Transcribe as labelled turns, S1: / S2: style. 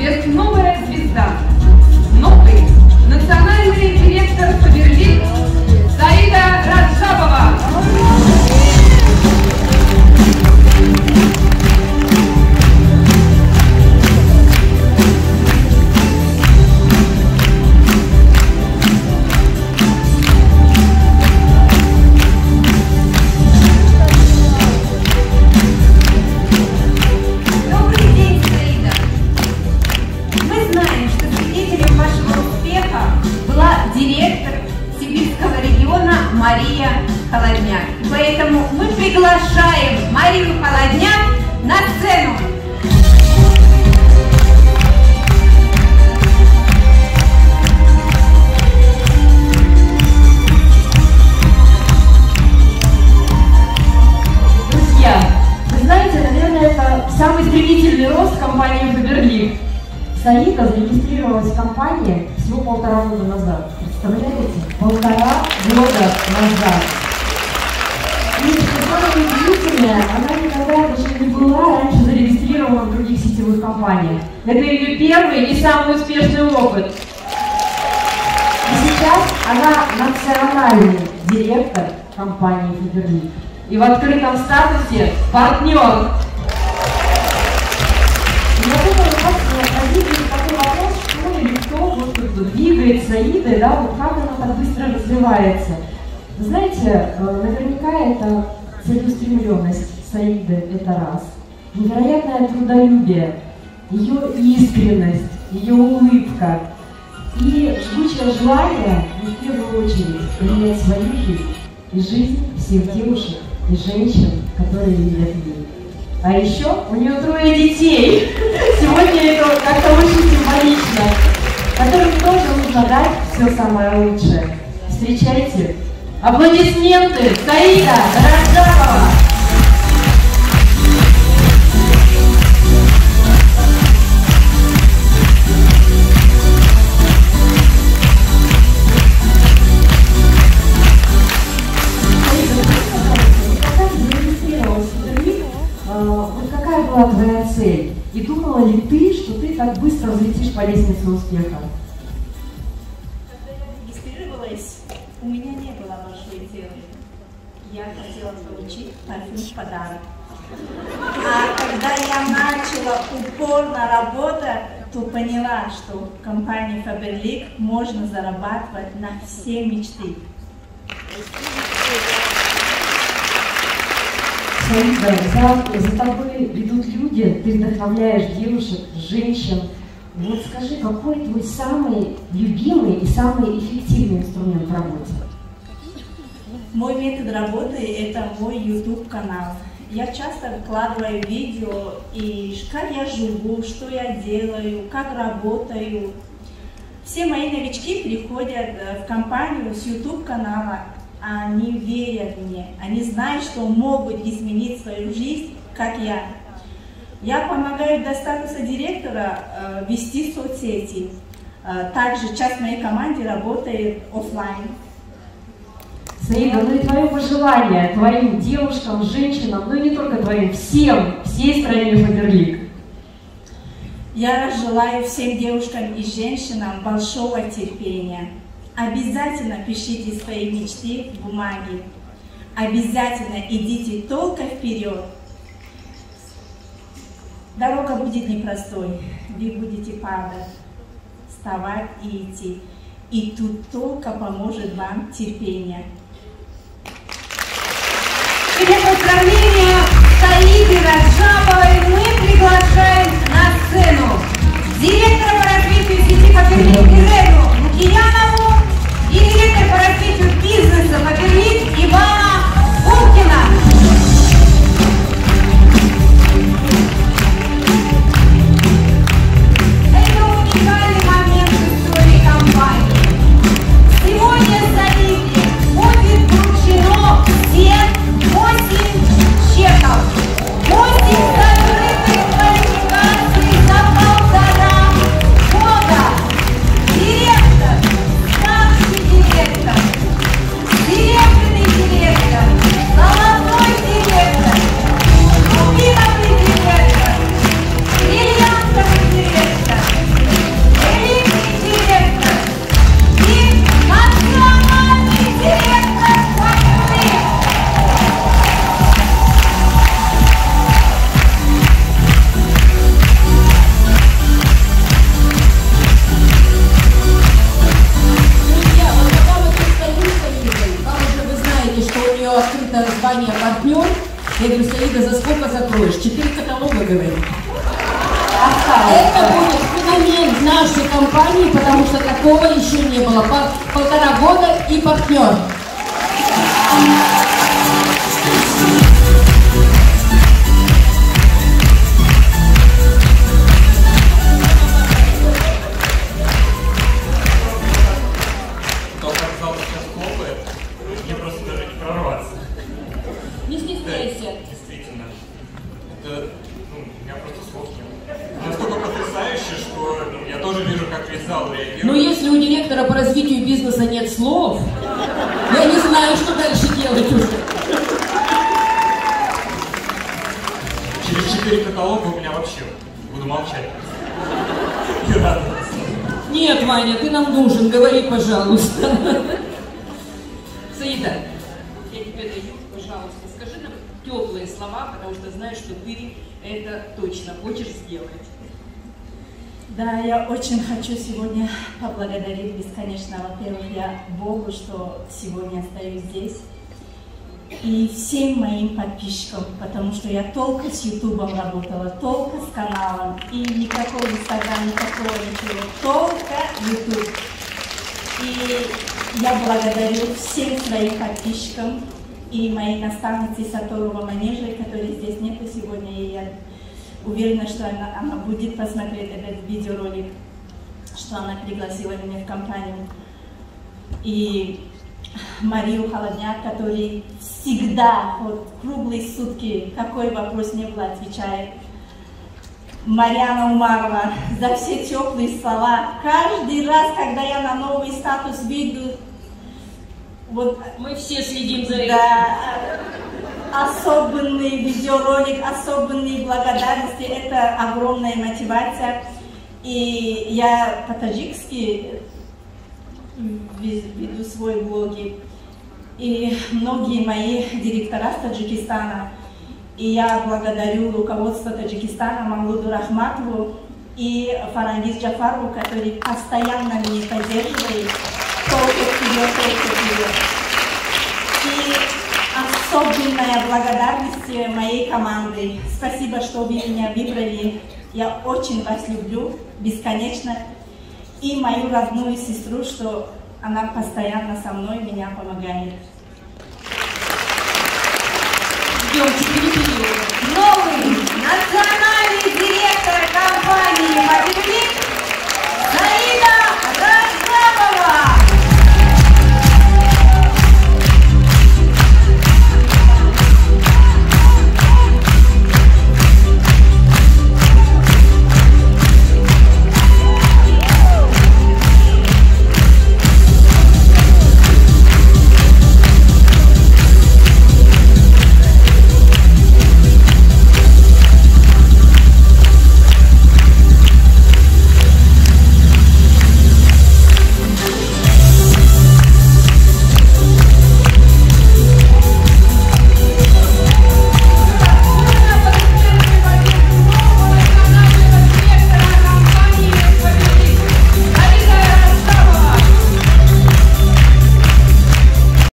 S1: сверхновая звезда, новый национальный директор Фаберлик Саида Раджабова.
S2: Мария Холодняк. Поэтому мы приглашаем Марию Холодняк на сцену.
S3: Друзья, вы знаете, наверное, это самый стремительный рост компании Фаберлик. Саида зарегистрировалась в компании всего 1,5 года назад. Представляете? 1,5 года назад. И что самое удивительное, она никогда даже не была раньше зарегистрирована в других сетевых компаниях. Это ее первый и самый успешный опыт. И сейчас она национальный директор компании Фаберлик. И в открытом статусе партнер. Я думаю, у вас возникнет такой вопрос, что или кто вот двигает Саидой, да, вот как она так быстро развивается. Вы знаете, наверняка это целеустремленность Саиды, это раз. Невероятное трудолюбие, ее искренность, ее улыбка и жгучее желание, в первую очередь, менять свою жизнь и жизнь всех девушек и женщин, которые видят ей. А еще у нее 3 детей. Сегодня это как-то очень символично. Которым тоже нужно дать все самое лучшее. Встречайте. Аплодисменты Саида Раджабова. Вот какая была твоя цель? И думала ли ты, что ты так быстро взлетишь по лестнице успеха?
S4: Когда я регистрировалась, у меня не было большой цели. Я хотела получить парфюм в подарок. А когда я начала упорно работать, то поняла, что в компании Фаберлик можно зарабатывать на все мечты.
S3: Саида, за тобой идут люди, ты вдохновляешь девушек, женщин. Вот скажи, какой твой самый любимый и самый эффективный инструмент в работе?
S4: Мой метод работы – это мой YouTube-канал. Я часто выкладываю видео, и как я живу, что я делаю, как работаю. Все мои новички приходят в компанию с YouTube-канала. Они верят мне, они знают, что могут изменить свою жизнь, как я. Я помогаю до статуса директора вести соцсети. Также часть моей команды работает офлайн.
S3: Саида, ну и твое пожелание твоим девушкам, женщинам, ну и не только твоим, всей стране Фаберлик.
S4: Я желаю всем девушкам и женщинам большого терпения. Обязательно пишите свои мечты в бумаге. Обязательно идите только вперед. Дорога будет непростой. Вы будете падать, вставать и идти. И тут только поможет вам терпение.
S2: Для поздравления Саиды Раджабовой мы приглашаем на сцену директора по развитию сети Фаберлик Ирену Лукиянову и директор по развитию бизнеса Фаберлик Ивана Гулкина. Это уникальный момент в истории компании. Сегодня Саиде будет вручено все 8 чеков.
S5: 4 каталога, говорит. Это будет феномен нашей компании, потому что такого еще не было. 1,5 года и партнер.
S6: Мне просто даже не прорваться.
S5: Не стесняйся.
S6: Действительно. Это, у меня просто слов нет. Настолько потрясающе, что я тоже вижу, как весь зал реагирует.
S5: Но если у директора по развитию бизнеса нет слов, я не знаю, что дальше делать уже.
S6: Через 4 каталога у меня вообще буду молчать. И радоваться.
S5: Нет, Ваня, ты нам нужен, говори, пожалуйста. Саида, я тебе даю, пожалуйста, скажи нам теплые слова, потому что знаю, что ты это точно хочешь сделать.
S4: Да, я очень хочу сегодня поблагодарить бесконечно, во-первых, я Богу, что сегодня остаюсь здесь, и всем моим подписчикам, потому что я только с Ютубом работала, только с каналом, и никакого Инстаграма, никакого ничего, только Ютуб. И я благодарю всем своим подписчикам и моей наставнице Саторова Манежи, которой здесь нет сегодня, и я уверена, что она будет посмотреть этот видеоролик, что она пригласила меня в компанию. И Марию Холодняк, который всегда, вот круглые сутки, какой вопрос не был, отвечает. Марьяна Умарова за все теплые слова. Каждый раз, когда я на новый статус виду, вот
S5: мы все следим за этим.
S4: Да, особенный видеоролик, особенные благодарности, это огромная мотивация. И я по-таджикски веду свой блог, и многие мои директора с Таджикистана. И я благодарю руководство Таджикистана Мавлуду Рахматову и Фарангиз Джафарову, который постоянно меня поддерживает. Только вперед. И особенная благодарность моей команде. Спасибо, что вы меня выбрали. Я очень вас люблю, бесконечно. И мою родную сестру, что она постоянно со мной, меня помогает.
S5: Ждем 4 периода.
S1: Новый национальный